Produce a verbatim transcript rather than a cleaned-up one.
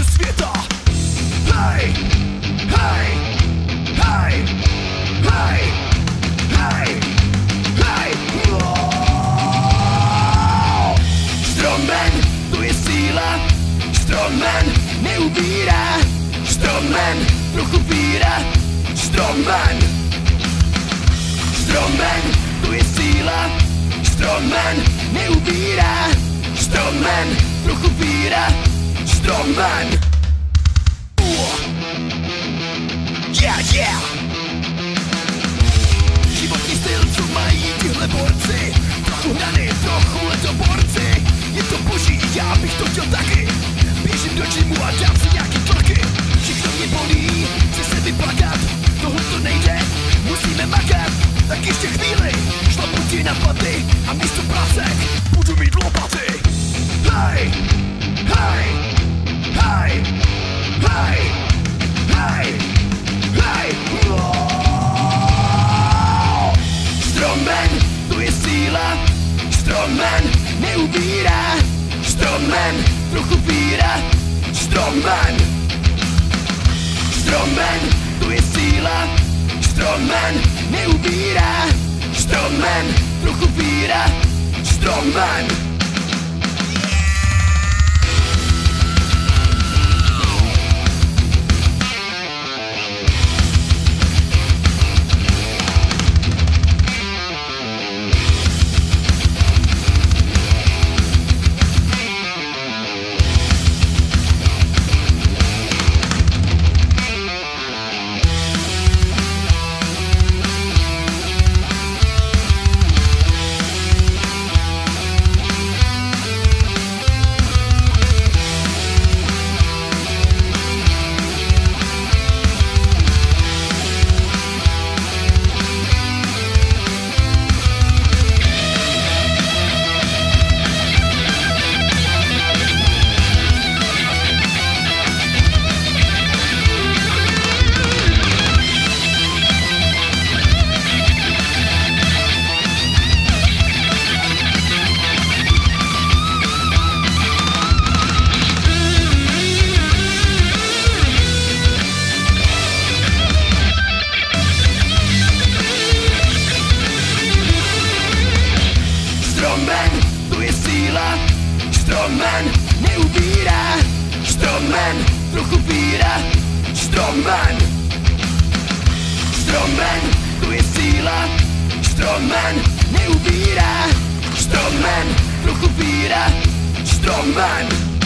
světa. Hej, hej, hej, hej, hej, hej. Strongman, to je síla. Strongman neubírá. Strongman trochu víra. Strongman. Strongman, to je síla. Strongman neubírá. Strongman trochu víra. Strongman. Yeah, yeah. Životní styl, co mají tyhle borci. Trochu hrany, trochu letoborci. Je to boží, já bych to chtěl taky. Běžím do gymu a dám si nějaký tlaky. Všechno mě bolí, chci se vyplakat. Tohle to nejde, musíme makat. Tak ještě chvíli, šlapu ti na paty. A místo pracek budu mít lopaty. Hej, hej, hej, hej, hej, hej. Strongman, to je síla. Strongman neubírá. Strongman trochu víra. Strongman. Strongman, to je síla. Strongman neubírá. Strongman trochu víra. Strongman. Strongman, to je síla. Strongman neubírá. Strongman trochu víra. Strongman. Strongman, to je síla. Strongman neubírá. Strongman trochu víra. Strongman.